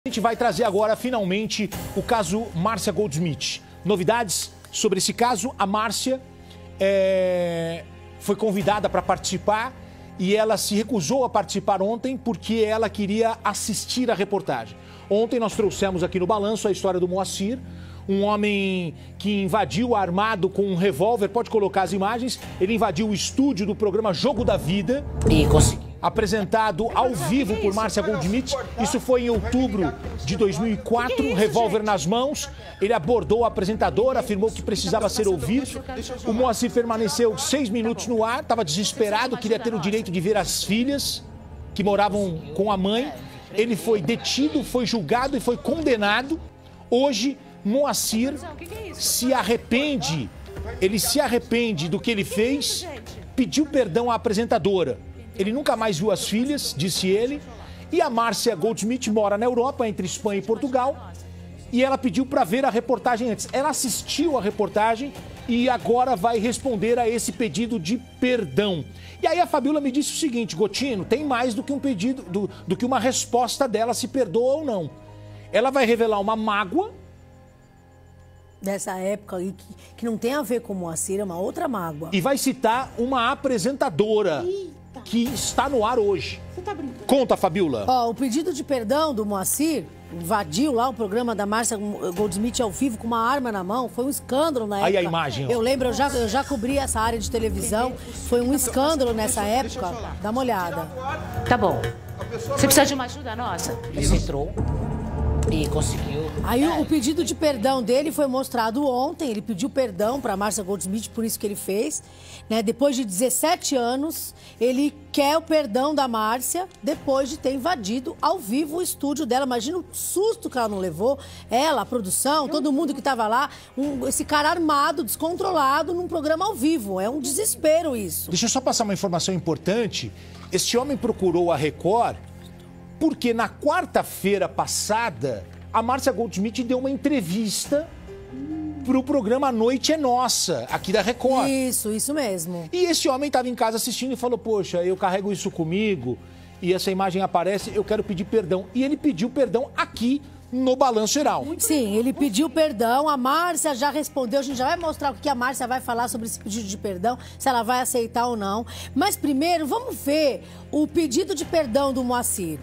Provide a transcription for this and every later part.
A gente vai trazer agora, finalmente, o caso Márcia Goldsmith. Novidades sobre esse caso. A Márcia foi convidada para participar e ela se recusou a participar ontem porque ela queria assistir a reportagem. Ontem nós trouxemos aqui no Balanço a história do Moacir, um homem que invadiu armado com um revólver. Pode colocar as imagens. Ele invadiu o estúdio do programa Jogo da Vida e conseguiu. Apresentado ao vivo por Márcia Goldsmith. Isso foi em outubro de 2004, revólver nas mãos. Ele abordou a apresentadora, afirmou que precisava ser ouvido. O Moacir permaneceu 6 minutos no ar, estava desesperado, queria ter o direito de ver as filhas que moravam com a mãe. Ele foi detido, foi julgado e foi condenado. Hoje, Moacir se arrepende. Ele se arrepende do que ele fez, pediu perdão à apresentadora. Ele nunca mais viu as filhas, disse ele. E a Márcia Goldsmith mora na Europa, entre Espanha e Portugal. E ela pediu para ver a reportagem antes. Ela assistiu a reportagem e agora vai responder a esse pedido de perdão. E aí a Fabiola me disse o seguinte: Gotino, tem mais do que um pedido, do que uma resposta dela se perdoa ou não. Ela vai revelar uma mágoa dessa época aí, que não tem a ver com o Moacir, é uma outra mágoa. E vai citar uma apresentadora que está no ar hoje. Você tá brincando? Conta, Fabiola. Ó, o pedido de perdão do Moacir invadiu lá o programa da Márcia Goldsmith ao vivo com uma arma na mão. Foi um escândalo na época. Aí a imagem, ó. Eu lembro, eu já cobri essa área de televisão. Foi um escândalo nessa época. Dá uma olhada. Tá bom. Você precisa de uma ajuda nossa? Ele entrou e conseguiu. Aí o pedido de perdão dele foi mostrado ontem. Ele pediu perdão para Márcia Goldsmith, por isso que ele fez. Né? Depois de 17 anos, ele quer o perdão da Márcia depois de ter invadido ao vivo o estúdio dela. Imagina o susto que ela não levou. Ela, a produção, todo mundo que estava lá. Esse cara armado, descontrolado, num programa ao vivo. É um desespero isso. Deixa eu só passar uma informação importante. Este homem procurou a Record porque na quarta-feira passada, a Márcia Goldsmith deu uma entrevista pro programa A Noite é Nossa, aqui da Record. Isso mesmo. E esse homem estava em casa assistindo e falou: poxa, eu carrego isso comigo e essa imagem aparece, eu quero pedir perdão. E ele pediu perdão aqui no Balanço Geral. Sim, ele pediu perdão, a Márcia já respondeu, a gente já vai mostrar o que a Márcia vai falar sobre esse pedido de perdão, se ela vai aceitar ou não. Mas primeiro, vamos ver o pedido de perdão do Moacir.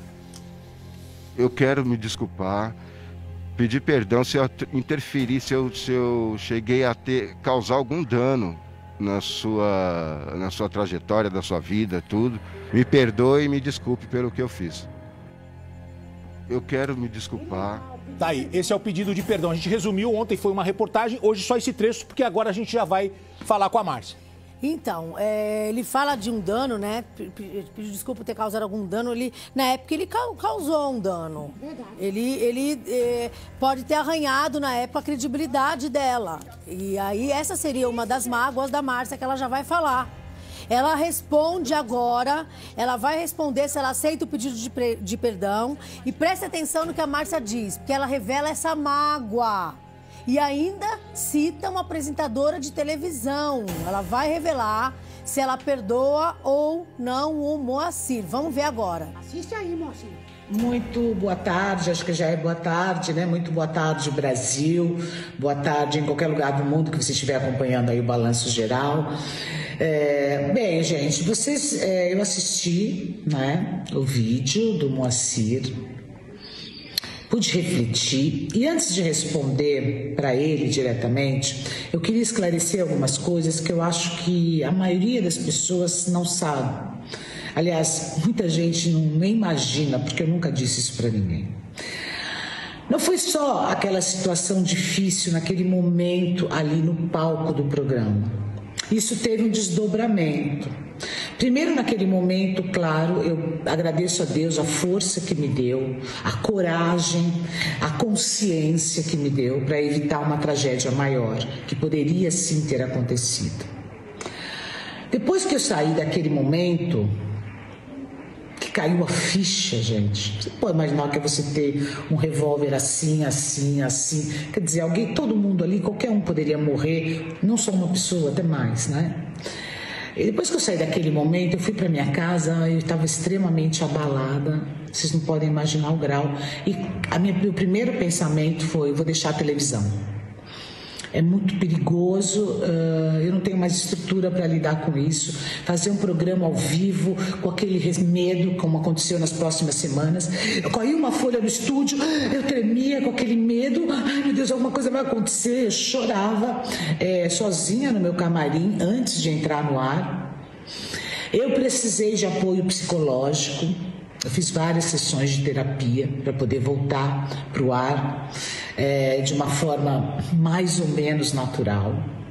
Eu quero me desculpar, pedir perdão se eu interferir, se eu cheguei a causar algum dano na sua trajetória, da sua vida, tudo. Me perdoe e me desculpe pelo que eu fiz. Eu quero me desculpar. Tá aí, esse é o pedido de perdão. A gente resumiu, ontem foi uma reportagem, hoje só esse trecho, porque agora a gente já vai falar com a Márcia. Então, ele fala de um dano, né? Pediu desculpa por ter causado algum dano. Na época, ele causou um dano. Verdade. Ele pode ter arranhado, na época, a credibilidade dela. E aí, essa seria uma das mágoas da Márcia que ela já vai falar. Ela responde agora, ela vai responder se ela aceita o pedido de perdão. E preste atenção no que a Márcia diz, porque ela revela essa mágoa. E ainda cita uma apresentadora de televisão. Ela vai revelar se ela perdoa ou não o Moacir. Vamos ver agora. Assiste aí, Moacir. Muito boa tarde, acho que já é boa tarde, né? Muito boa tarde, Brasil. Boa tarde em qualquer lugar do mundo que você estiver acompanhando aí o Balanço Geral. Bem, gente, eu assisti, né, o vídeo do Moacir. Pude refletir e antes de responder para ele diretamente, eu queria esclarecer algumas coisas que eu acho que a maioria das pessoas não sabe. Aliás, muita gente nem imagina, porque eu nunca disse isso para ninguém. Não foi só aquela situação difícil naquele momento ali no palco do programa. Isso teve um desdobramento. Primeiro, naquele momento, claro, eu agradeço a Deus a força que me deu, a coragem, a consciência que me deu para evitar uma tragédia maior, que poderia sim ter acontecido. Depois que eu saí daquele momento, que caiu a ficha, gente. Você pode imaginar que é você ter um revólver assim, assim, assim. Quer dizer, todo mundo ali, qualquer um poderia morrer, não só uma pessoa, até mais, né? E depois que eu saí daquele momento, eu fui para minha casa, eu estava extremamente abalada. Vocês não podem imaginar o grau. E meu primeiro pensamento foi, vou deixar a televisão. É muito perigoso, eu não tenho mais estrutura para lidar com isso. Fazer um programa ao vivo com aquele medo, como aconteceu nas próximas semanas. Eu caí uma folha no estúdio, eu tremia com aquele medo. Ai, meu Deus, alguma coisa vai acontecer. Eu chorava sozinha no meu camarim antes de entrar no ar. Eu precisei de apoio psicológico. Eu fiz várias sessões de terapia para poder voltar para o ar de uma forma mais ou menos natural.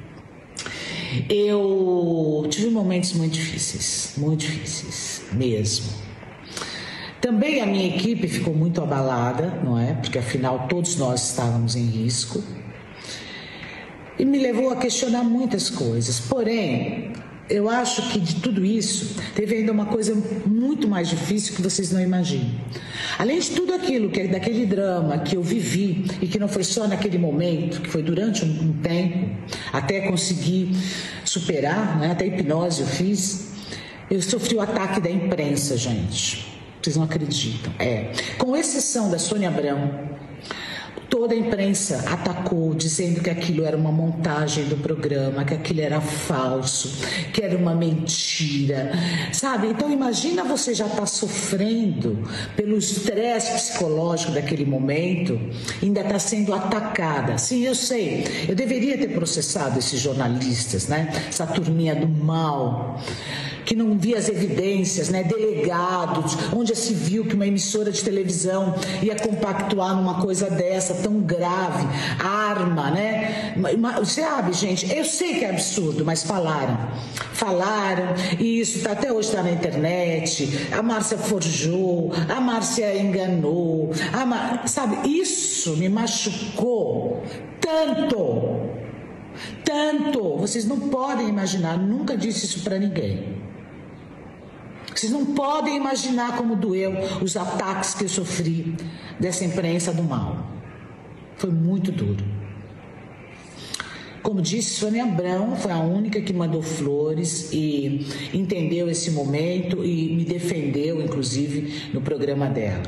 Eu tive momentos muito difíceis mesmo. Também a minha equipe ficou muito abalada, não é? Porque afinal todos nós estávamos em risco. E me levou a questionar muitas coisas. Porém, eu acho que de tudo isso, teve ainda uma coisa muito mais difícil que vocês não imaginam. Além de tudo aquilo, daquele drama que eu vivi, e que não foi só naquele momento, que foi durante um tempo, até conseguir superar, né? Até hipnose eu fiz, eu sofri o ataque da imprensa, gente. Vocês não acreditam. Com exceção da Sônia Abrão, toda a imprensa atacou, dizendo que aquilo era uma montagem do programa, que aquilo era falso, que era uma mentira, sabe? Então imagina você já estar sofrendo pelo estresse psicológico daquele momento, ainda está sendo atacada. Sim, eu sei, eu deveria ter processado esses jornalistas, né? Essa turminha do mal, que não via as evidências, né? Delegados, onde se viu que uma emissora de televisão ia compactuar numa coisa dessa, tão grave, arma, né? Sabe, gente, eu sei que é absurdo, mas falaram, e isso até hoje está na internet. A Márcia forjou, a Márcia enganou, sabe, isso me machucou tanto, vocês não podem imaginar, nunca disse isso para ninguém. Vocês não podem imaginar como doeu os ataques que eu sofri dessa imprensa do mal. Foi muito duro. Como disse, Sônia Abrão foi a única que mandou flores e entendeu esse momento e me defendeu, inclusive, no programa dela.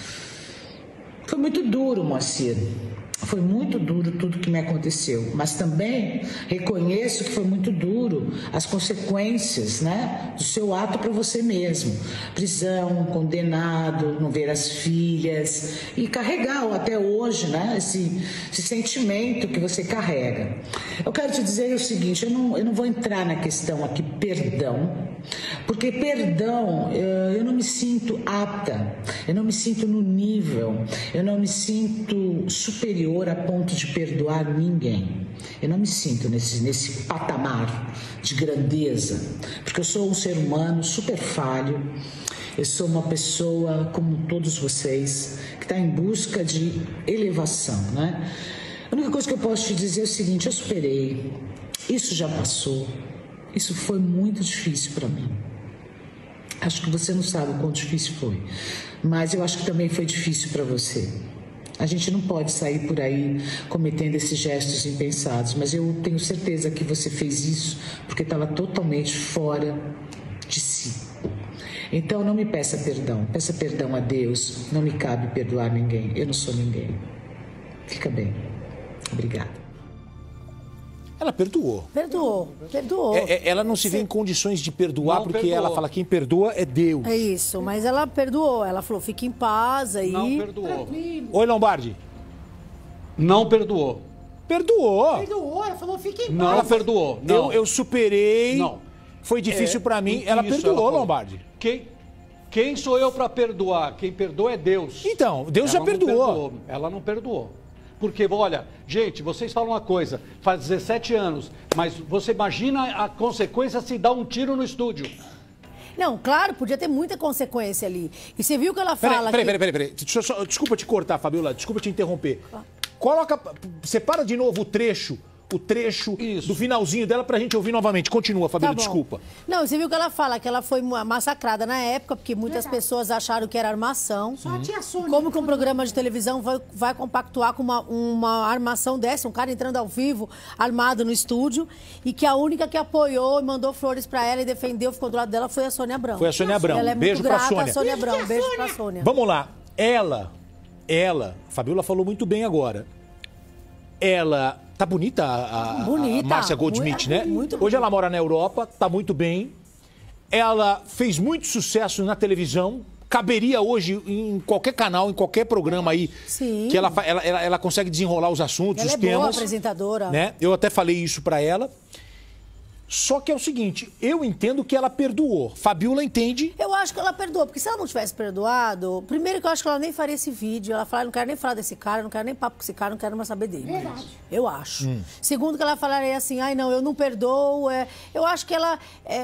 Foi muito duro, Moacir. Foi muito duro tudo que me aconteceu, mas também reconheço que foi muito duro as consequências, né, do seu ato para você mesmo. Prisão, condenado, não ver as filhas e carregar até hoje, né, esse sentimento que você carrega. Eu quero te dizer o seguinte, eu não vou entrar na questão aqui perdão, porque perdão, eu não me sinto apta, eu não me sinto no nível, eu não me sinto superior a ponto de perdoar ninguém. Eu não me sinto nesse patamar de grandeza, porque eu sou um ser humano super falho, eu sou uma pessoa como todos vocês, que está em busca de elevação, né? A única coisa que eu posso te dizer é o seguinte, eu superei, isso já passou, isso foi muito difícil para mim. Acho que você não sabe o quão difícil foi, mas eu acho que também foi difícil para você. A gente não pode sair por aí cometendo esses gestos impensados, mas eu tenho certeza que você fez isso porque estava totalmente fora de si. Então não me peça perdão a Deus, não me cabe perdoar ninguém, eu não sou ninguém. Fica bem. Obrigada. Ela perdoou. Perdoou. Ela não se vê em condições de perdoar, porque perdoou. Ela fala que quem perdoa é Deus. É isso, mas ela perdoou. Ela falou, fique em paz aí. Não perdoou. Oi, Lombardi. Não perdoou. Perdoou. Ela falou, fique em paz. Não perdoou. Não. Eu superei. Não. Foi difícil pra mim. Ela perdoou, Lombardi. Quem sou eu pra perdoar? Quem perdoa é Deus. Então, Deus já perdoou. Ela não perdoou. Porque, olha, gente, vocês falam uma coisa, faz 17 anos, mas você imagina a consequência se dá um tiro no estúdio. Não, claro, podia ter muita consequência ali. E você viu que ela fala Peraí. Desculpa te cortar, Fabiola, desculpa te interromper. Separa de novo o trecho o trecho do finalzinho dela pra gente ouvir novamente. Continua, Fabíola, Tá bom. desculpa. Não, você viu que ela fala que ela foi massacrada na época, porque muitas pessoas acharam que era armação. Só a tia Sônia. Como que um programa de televisão vai compactuar com uma armação dessa, um cara entrando ao vivo, armado no estúdio, e que a única que apoiou e mandou flores pra ela e defendeu, ficou do lado dela, foi a Sônia Abrão. Foi a Sônia Abrão. Ela é Beijo muito pra grata Sônia. a Sônia Abrão. Beijo pra Sônia. Vamos lá. Ela, Fabíola falou muito bem agora. Ela, tá bonita a Márcia Goldschmidt, né? Muito Hoje ela mora na Europa, tá muito bem. Ela fez muito sucesso na televisão. Caberia hoje em qualquer canal, em qualquer programa aí. Sim. Que ela consegue desenrolar os assuntos, Ela os é temas. boa apresentadora. Né? Eu até falei isso pra ela. Só que é o seguinte, eu entendo que ela perdoou. Fabíola entende. Eu acho que ela perdoou, porque se ela não tivesse perdoado, primeiro que eu acho que ela nem faria esse vídeo. Ela fala, não quero nem falar desse cara, não quero nem papo com esse cara, não quero mais saber dele. Verdade. Eu acho. Segundo que ela falaria assim, ai não, eu não perdoo. Eu acho que ela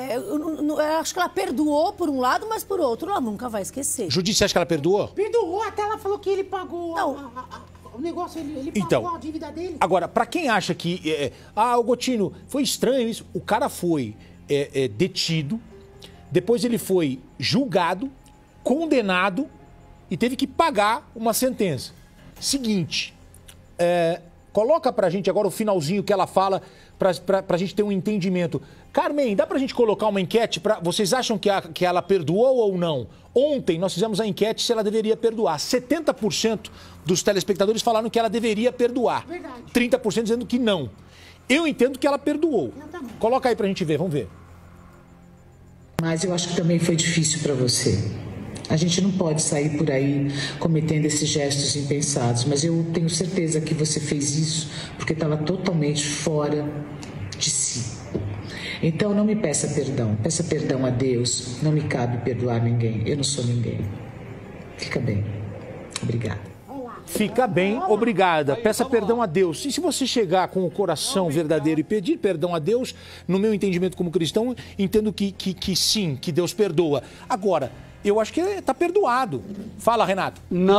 perdoou por um lado, mas por outro ela nunca vai esquecer. Judite, você acha que ela perdoou? Perdoou, até ela falou que ele pagou Não. o negócio, ele Então, pagou a dívida dele. Agora, pra quem acha que... o Gotino, foi estranho isso. O cara foi detido, depois ele foi julgado, condenado e teve que pagar uma sentença. Seguinte, coloca pra gente agora o finalzinho que ela fala pra gente ter um entendimento. Carmen, dá pra gente colocar uma enquete? Vocês acham que ela perdoou ou não? Ontem nós fizemos a enquete se ela deveria perdoar. 70% dos telespectadores falaram que ela deveria perdoar. Verdade. 30% dizendo que não. Eu entendo que ela perdoou. Eu também. Coloca aí pra gente ver, vamos ver. Mas eu acho que também foi difícil para você. A gente não pode sair por aí cometendo esses gestos impensados, mas eu tenho certeza que você fez isso porque estava totalmente fora de si. Então não me peça perdão a Deus, não me cabe perdoar ninguém, eu não sou ninguém. Fica bem. Obrigada. Fica bem, obrigada. Peça perdão a Deus. E se você chegar com o coração verdadeiro e pedir perdão a Deus, no meu entendimento como cristão, entendo que sim, que Deus perdoa. Agora, eu acho que está perdoado. Fala, Renato.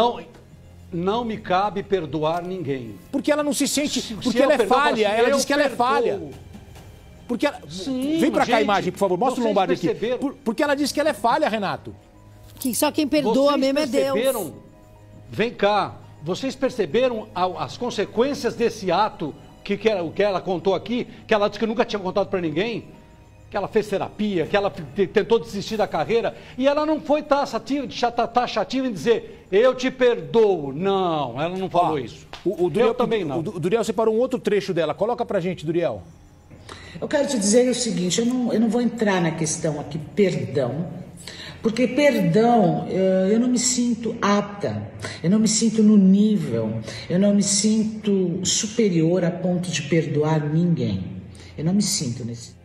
Não me cabe perdoar ninguém. Porque ela não se sente... Se Porque eu ela é perdoo, falha, assim, ela eu diz que ela é perdoo. falha. Porque ela... Sim, Vem pra cá a gente, imagem, por favor. Mostra o vocês Lombardi aqui. perceberam? Porque ela diz que ela é falha, Renato. Que só quem perdoa Vocês mesmo é Deus. perceberam? Vem cá. Vocês perceberam as consequências desse ato que ela contou aqui? Que ela disse que nunca tinha contado pra ninguém? Que ela fez terapia, que ela tentou desistir da carreira. E ela não foi taxativa em dizer, eu te perdoo. Não, ela não falou isso. O Duriel, eu também não. O Duriel separou um outro trecho dela. Coloca pra gente, Duriel. Eu quero te dizer o seguinte, eu não vou entrar na questão aqui, perdão, porque perdão, eu não me sinto apta, eu não me sinto no nível, eu não me sinto superior a ponto de perdoar ninguém. Eu não me sinto nesse...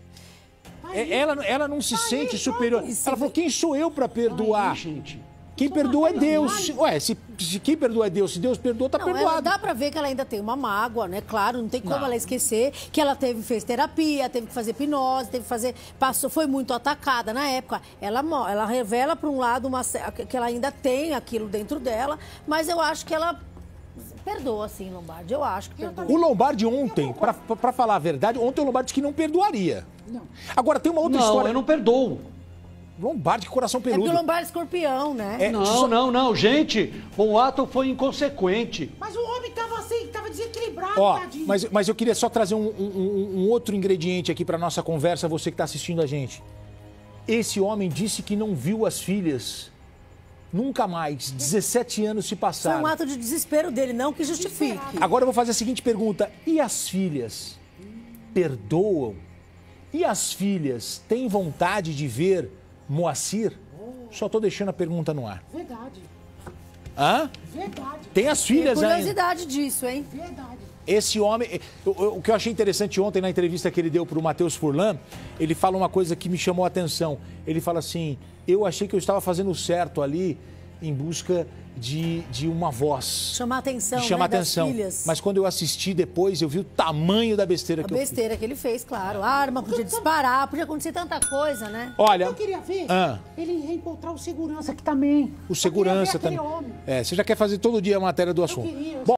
Ela não se sente superior. Ela falou, quem sou eu pra perdoar? Aí, gente. Quem perdoa é Deus. Ué, se quem perdoa é Deus, se Deus perdoa, tá Não, ela perdoado. dá pra ver que ela ainda tem uma mágoa, né? Claro, não tem como ela esquecer que ela fez terapia, teve que fazer hipnose, foi muito atacada na época. Ela revela, por um lado, que ela ainda tem aquilo dentro dela, mas eu acho que ela perdoa, sim, Lombardi. Eu acho que perdoa. O Lombardi ontem, pra falar a verdade, ontem o Lombardi disse que não perdoaria. Não. Agora, tem uma outra Não, história. eu não perdoo. Lombardi, que coração É porque peludo. o Lombardi é escorpião, né? Não, gente, o ato foi inconsequente. Mas o homem tava assim, tava desequilibrado, Ó, tadinho. mas eu queria só trazer um outro ingrediente aqui pra nossa conversa, você que tá assistindo a gente. Esse homem disse que não viu as filhas nunca mais. 17 anos se Foi passaram. um ato de desespero dele, não que justifique. Agora eu vou fazer a seguinte pergunta. E as filhas perdoam? E as filhas têm vontade de ver Moacir? Só tô deixando a pergunta no ar. Verdade, Hã? verdade, Tem as Tem filhas ainda. curiosidade disso, hein? verdade. Esse homem... O que eu achei interessante ontem na entrevista que ele deu pro Matheus Furlan, ele fala uma coisa que me chamou a atenção. Ele fala assim, eu achei que eu estava fazendo certo ali em busca de uma voz. Chamar atenção, De chamar né, atenção. das filhas. Mas quando eu assisti depois, eu vi o tamanho da besteira A que eu fiz. besteira que ele fez, claro. Arma, podia disparar, podia acontecer tanta coisa, né? Olha, Eu queria ver ele reencontrar o segurança aqui também. o segurança Eu queria ver também. aquele homem. Você já quer fazer todo dia a matéria do assunto. queria. Bom,